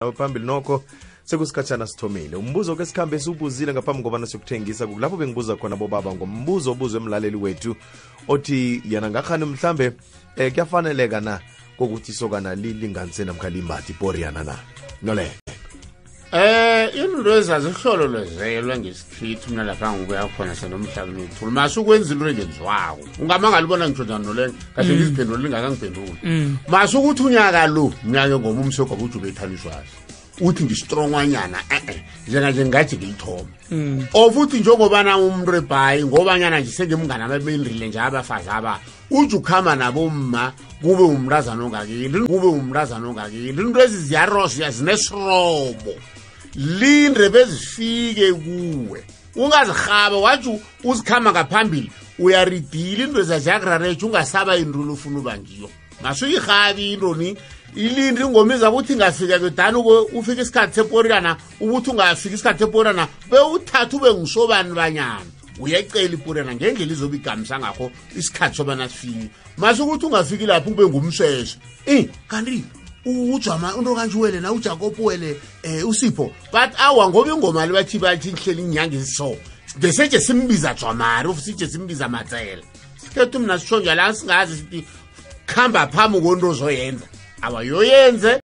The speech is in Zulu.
phambili nokho sekusikhatshana sithomile. Umbuzo ke sikhambe subuzile ngaphambi ngobana siyokuthengisa kulapho bengibuza khona bobaba ngombuzo obuzwe emlaleli wethu othi yana ngakhani mhlambe kuyafaneleka na kokuthi isokana lilinganise namkha limbathi iporiana na nole into ezazihlolo lwezelwe ngesikhithi mina lapha ngubuya khona senomhlaba wethu masukwenza into engenziwako ungamangala ubona ngijodana nolenga kahle ngiziphendula lingakangiphenduli masukuthi unyaka lo unyaka ngoba umsoko ujube ethaliswazi uthi ngistrongwanyana njengaje ngathi ngiyithoma ofuthi njengobana umuntu ebhayi ngobanyana nje sengemngana ababenrile nje abafazi aba uthi ukhama nabomma kube umrazana ongakini into eziziyarosha zinesrobo linde bezifike kuwe ungazihaba wathi usikhama ngaphambili uyaridila into ezajagrarecha ungasaba indulu ufuna ubangiyo masuyihabi into ni ilindi ngomiza ukuthi ngafika kodani ufika isikhathi seporiana ukuthi ungafika isikhathi seporiana bewuthatha ube ngisobani banyana uyacela iporiana ngendlela izobigamisa ngakho isikhathi sobana sifike masukuthi ungafiki lapho ube ngumsheshe kanti ujama into kanje wele na uJacob wele uSipho but awa ngoba ingoma bathi inhleli inyanga iso beseje simbiza Jwamari ufisije simbiza Matsela sikhethu mina sishonja la singazi sithi khamba phambi konto zoyenza awayoyenze